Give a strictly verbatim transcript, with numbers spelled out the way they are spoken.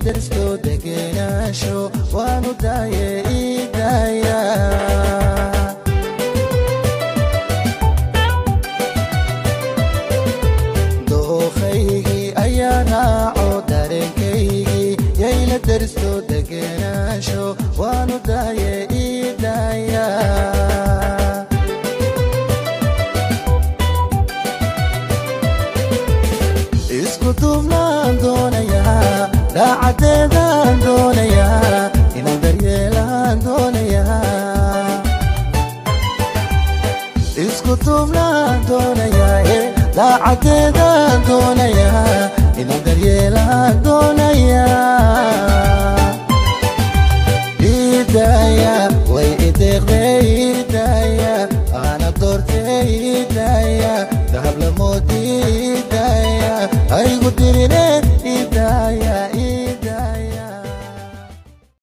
درستو دقناشو وانو دايه إيدايا دوخيغي أيا راعو دارنكيغي يايلا درستو دقناشو وانو دايه إيدايا isku duubnaan doonayaa daacaddeedaan doonayaa inaan daryeelaan doonayaa isku duubnaan doonayaa daacaddeedaan doonayaa inaan daryeelaan doonayaa idaaya way ideeqday idaaya ana doortay idaaya dahab la moodi idaaya ay gudirine